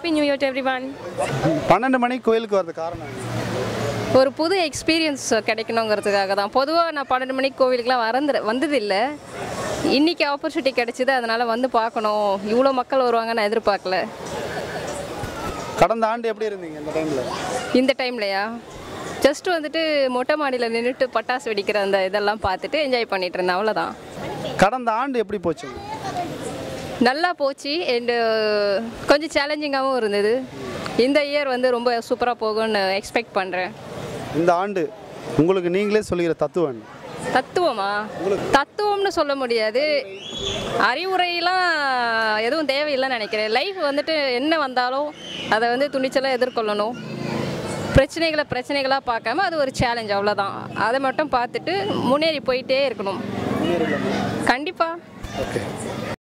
Happy new year to everyone. 12 மணிக்கு கோயிலுக்கு வரது காரணம் என்ன? ஒரு புது எக்ஸ்பீரியன்ஸ் கிடைக்கணுங்கிறதுக்காக தான். பொதுவாக நான் 12 மணிக்கு கோவிலுக்குலாம் வந்ததில்லை. இன்றைக்கி ஆப்பர்ச்சுனிட்டி கிடைச்சிது, அதனால் வந்து பார்க்கணும். இவ்வளோ மக்கள் வருவாங்க நான் எதிர்பார்க்கல. கடந்த ஆண்டு எப்படி இருந்தீங்க இந்த டைமில்? இந்த டைம்லையா ஜஸ்ட் வந்துட்டு மொட்டை மாடியில் நின்றுட்டு பட்டாசு வெடிக்கிற அந்த இதெல்லாம் பார்த்துட்டு என்ஜாய் பண்ணிகிட்டு இருந்தேன், அவ்வளோதான். கடந்த ஆண்டு எப்படி போச்சு? நல்லா போச்சு. அண்டு கொஞ்சம் சேலஞ்சிங்காகவும் இருந்தது. இந்த இயர் வந்து ரொம்ப சூப்பராக போகும்னு எக்ஸ்பெக்ட் பண்ணுறேன். இந்த ஆண்டு உங்களுக்கு நீங்களே சொல்லிக்கிற தத்துவம் என்ன? தத்துவமா? தத்துவம்னு சொல்ல முடியாது, அறிவுரையெல்லாம் எதுவும் தேவையில்லைன்னு நினைக்கிறேன். லைஃப் வந்துட்டு என்ன வந்தாலும் அதை வந்து துணிச்சலாக எதிர்கொள்ளணும். பிரச்சனைகளாக பார்க்காம அது ஒரு சேலஞ்ச், அவ்வளோதான். அதை மட்டும் பார்த்துட்டு முன்னேறி போயிட்டே இருக்கணும். கண்டிப்பாக. ஓகே.